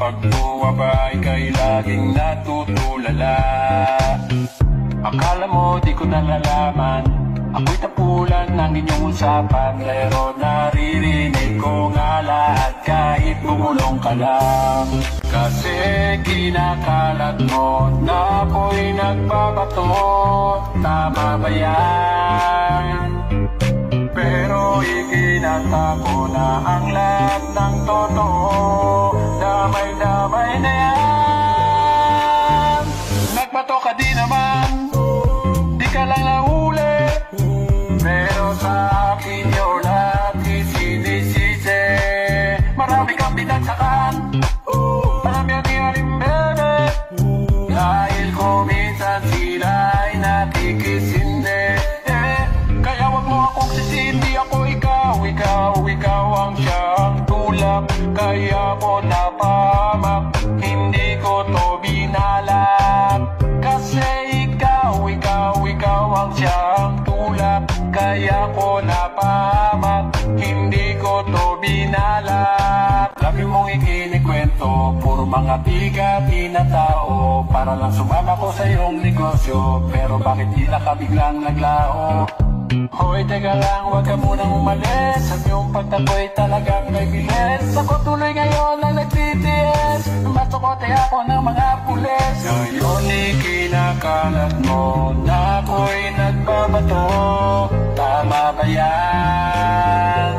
Pagbuwaba ika'y laging natutulala. Akala mo di ko nalalaman, ako'y tapulan ng inyong usapan. Pero naririnig ko nga lahat kahit bumulong ka lang. Kasi kinakalat mo na ako'y nagbabato. Tama ba yan? Pero ikinatago na ang lahat ng totoo. Damay-damay na yan. Nagbato ka di naman, di ka lang nahuli. Pero sa akin yung lahat isinisisi. Marami kang binagsakan, marami ang ihaling bebe. Dahil kung minsan sila ay nakikisindi. Kaya wag mo akong sisindi, ako ikaw ang siyang tulak. Kaya ko napahamak, hindi ko to binalat. Kasi ikaw ang siyang tulak. Kaya ko napahamak, hindi ko to binalat. Lagi mong ikinikwento, puro mga bigabi na tao, para lang sumama ko sa iyong negosyo. Pero bakit tila ka biglang naglaho? Hoy, teka lang, wag ka munang umalis. Ang iyong pagtako'y talagang may bilis. Ako tuloy ngayon ang nagtitiis. Masukote ako ng mga pulis. Ngayon ikinakalat mo na ako'y nagbabato. Tama ba yan?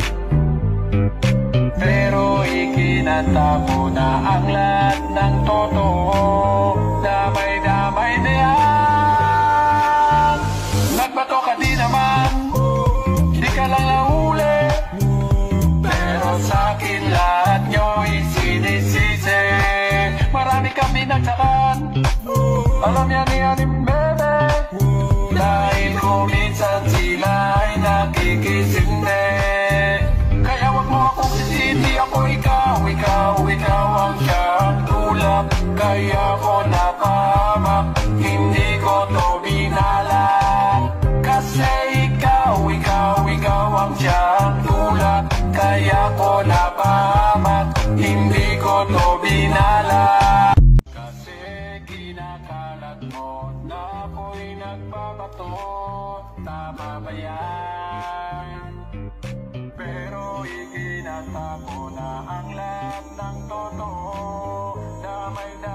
Pero ikinatago na ang lahat ng totoo. Damay-damay na yan. Nagbato ka di naman, di ka lang nahuli. Pero sa'kin lahat nyo isinisisi. Marami kang binagsakan, alam yan ni Anim Bebe. Dahil kung minsan sila ay nakikisindi. Kaya wag mo akong sisindi, ako ikaw ang siyang tulak. Kaya ko napahamak, hindi ko to binalat. Kasi ikaw ang siyang tulak. Kaya ko napahamak, hindi ko to binalat. Kasi kinakalat mo na ako'y nagbabato. Tama ba yan? Pero ikinatago na ang lahat ng totoo. Damay-damay